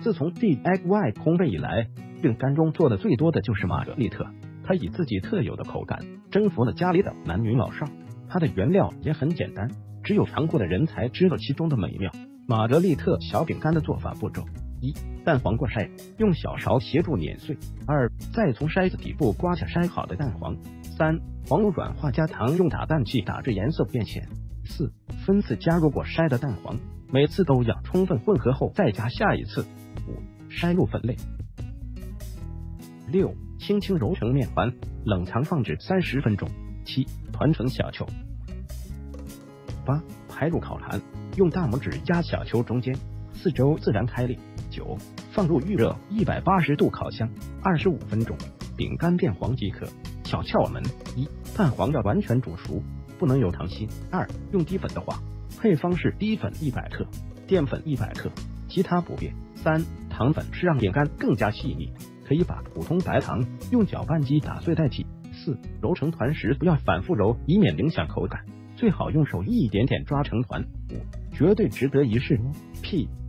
自从 DIY 烘焙以来，饼干中做的最多的就是玛格丽特。它以自己特有的口感征服了家里的男女老少。它的原料也很简单，只有尝过的人才知道其中的美妙。玛格丽特小饼干的做法步骤：一、蛋黄过筛，用小勺协助碾碎；二、再从筛子底部刮下筛好的蛋黄；三、黄油软化加糖，用打蛋器打至颜色变浅；四、分次加入过筛的蛋黄，每次都要充分混合后再加下一次；五、筛入粉类；六、轻轻揉成面团，冷藏放置30分钟；七、团成小球；八、排入烤盘，用大拇指压小球中间，四周自然开裂；九、放入预热180度烤箱25分钟，饼干变黄即可。小窍门：一、蛋黄要完全煮熟，不能有糖心；二、用低粉的话，配方是低粉100克，淀粉100克，其他不变；三、糖粉是让饼干更加细腻，可以把普通白糖用搅拌机打碎代替；四、揉成团时不要反复揉，以免影响口感，最好用手一点点抓成团；五、绝对值得一试。P